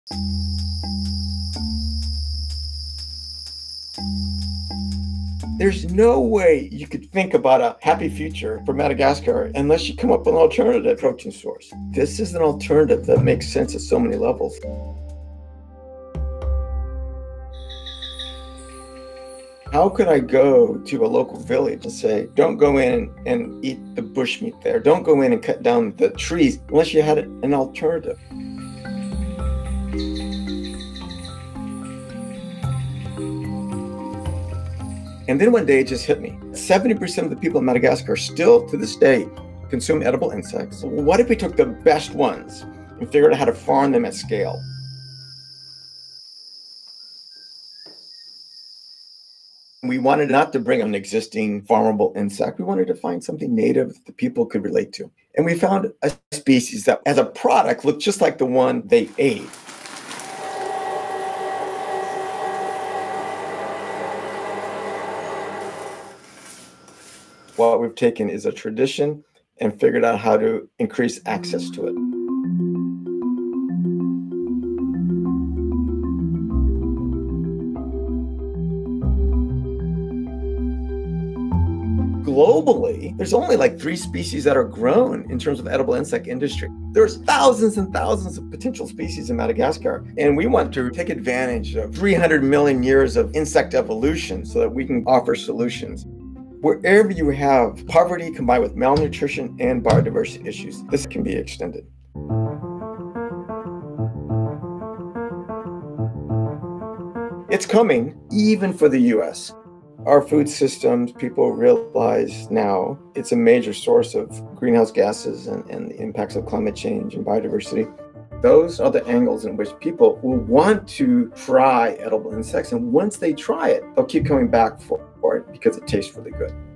There's no way you could think about a happy future for Madagascar unless you come up with an alternative protein source. This is an alternative that makes sense at so many levels. How could I go to a local village and say, don't go in and eat the bushmeat there. Don't go in and cut down the trees unless you had an alternative. And then one day it just hit me. 70% of the people in Madagascar still to this day consume edible insects. What if we took the best ones and figured out how to farm them at scale? We wanted not to bring an existing farmable insect. We wanted to find something native that people could relate to. And we found a species that, as a product, looked just like the one they ate. What we've taken is a tradition and figured out how to increase access to it. Globally, there's only like 3 species that are grown in terms of edible insect industry. There's thousands and thousands of potential species in Madagascar, and we want to take advantage of 300 million years of insect evolution so that we can offer solutions. Wherever you have poverty combined with malnutrition and biodiversity issues, this can be extended. It's coming even for the US. Our food systems, people realize now it's a major source of greenhouse gases and the impacts of climate change and biodiversity. Those are the angles in which people will want to try edible insects. And once they try it, they'll keep coming back for it because it tastes really good.